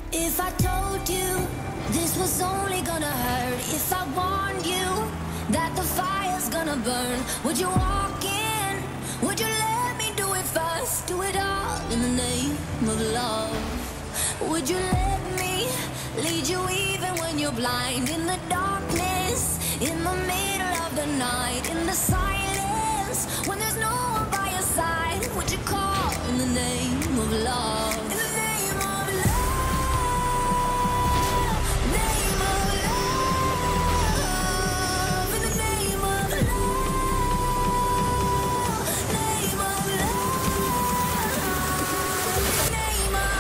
If I told you this was only gonna hurt, if I warned you that the fire's gonna burn, would you walk in? Would you let me do it first? Do it all in the name of love. Would you let me lead you even when you're blind? In the darkness, in the middle of the night, in the silence, when there's no one by your side, would you call in the name of love? In the name of love, name of love, in the name of love, name of love, name of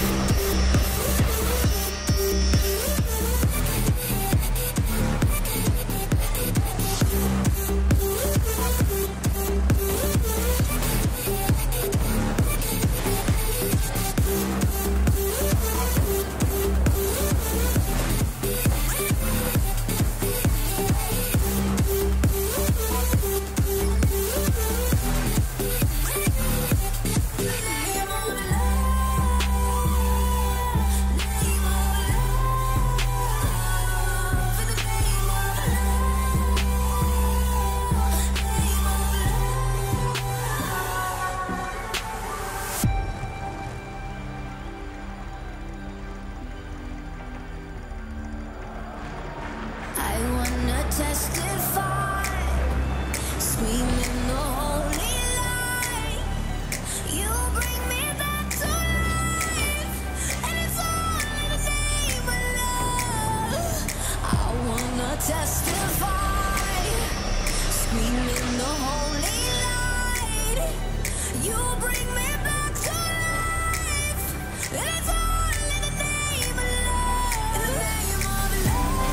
testify, screaming the holy light. You bring me back to life, and it's all in the name of love. I wanna testify, screaming the holy light. You bring me back to life, and it's all in the name of love. In the name of love.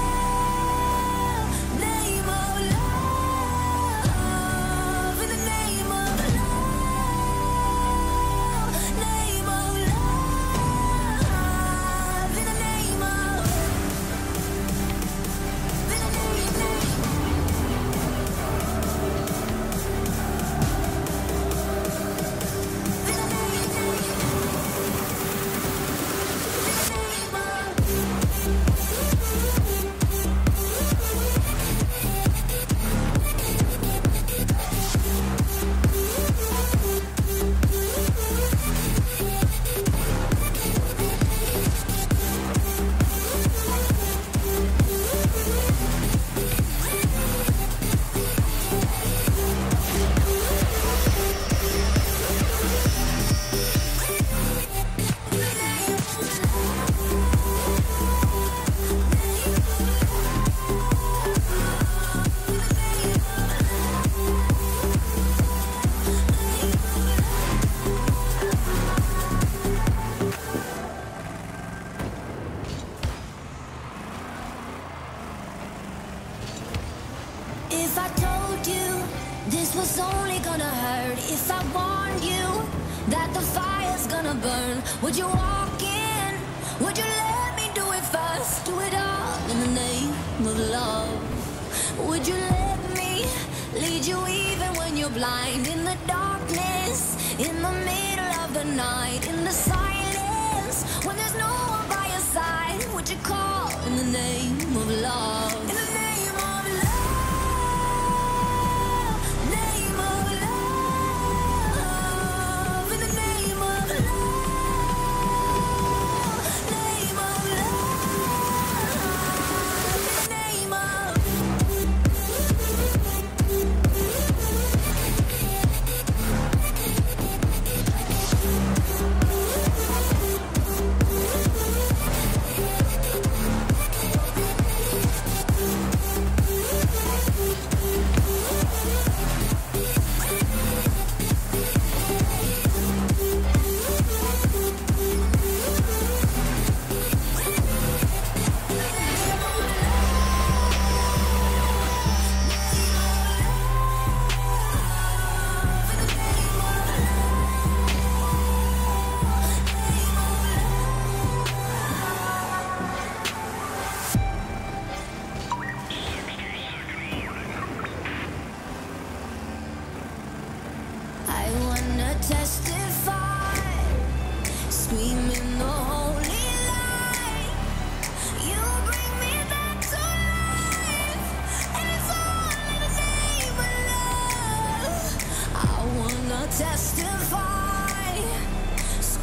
If I told you this was only gonna hurt, if I warned you that the fire's gonna burn, would you walk in? Would you let me do it first? Do it all in the name of love. Would you let me lead you even when you're blind? In the darkness, in the middle of the night, in the silence, when there's no one by your side, would you call in the name of love? In the name of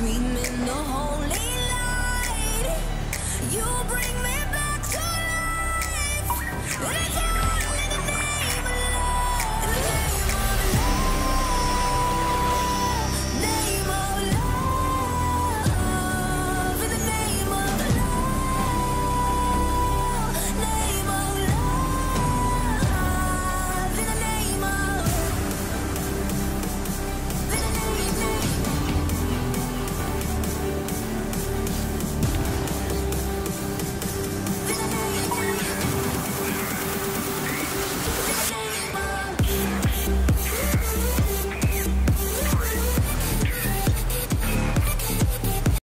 scream in the holy light. You bring me back to life. It's